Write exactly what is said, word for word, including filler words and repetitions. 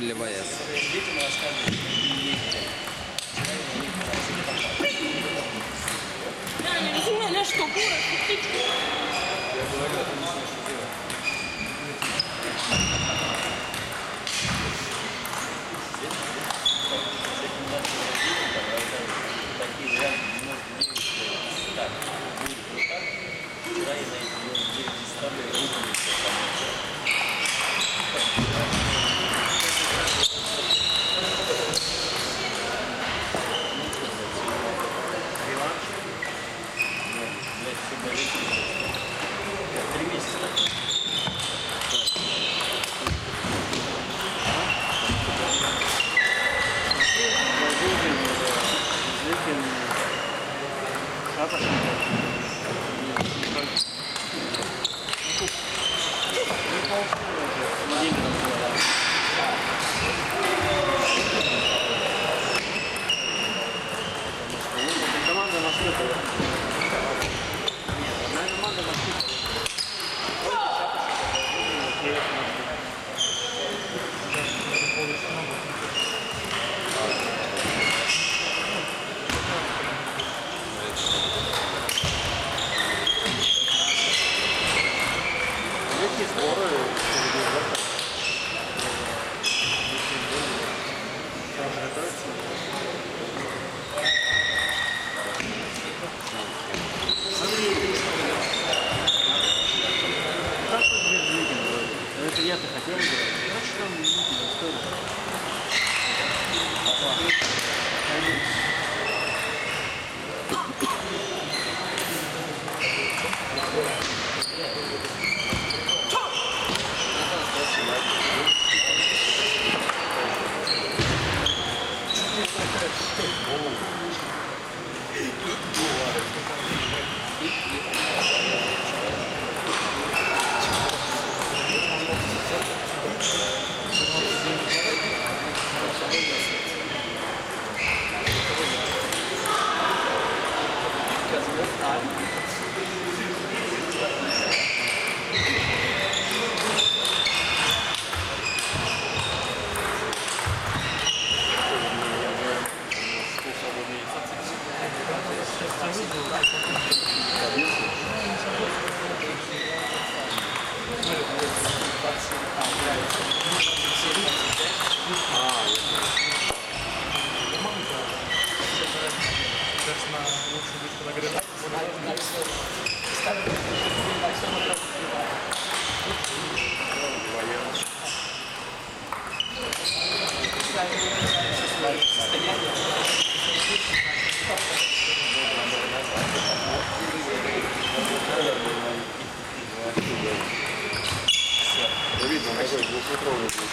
переливается. Да, что, город, я говорю, это не смешно делать. Такие варианты девяносто девять так, будет вот так. Вчера я на эти девяносто девять не ставлю, руками все реванш? Блять, все болит. Три месяца. Команда наступила. Нет, одна команда наступила. Какие сборы? Смотри, как тут без видео? Это я-то хотел бы. Как там видео? Что видно, какой двухметровый будет.